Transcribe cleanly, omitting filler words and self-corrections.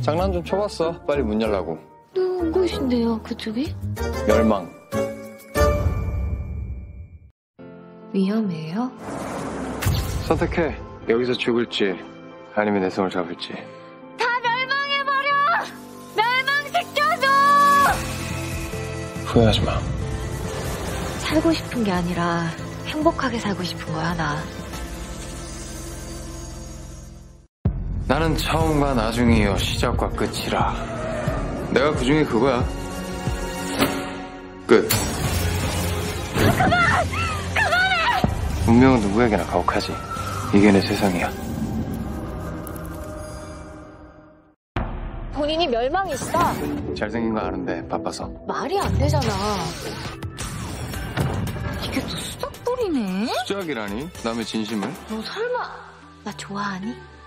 장난 좀 쳐봤어. 빨리 문 열라고. 누구신데요, 그쪽이? 멸망. 위험해요? 선택해. 여기서 죽을지 아니면 내 손을 잡을지. 다 멸망해버려! 멸망시켜줘! 후회하지 마. 살고 싶은 게 아니라 행복하게 살고 싶은 거야, 나. 나는 처음과 나중이요 시작과 끝이라. 내가 그중에 그거야. 끝. 그만해! 운명은 누구에게나 가혹하지. 이게 내 세상이야. 본인이 멸망했어. 잘생긴 거 아는데 바빠서. 말이 안 되잖아. 이게 또 수작불이네? 수작이라니? 남의 진심을? 너 설마 나 좋아하니?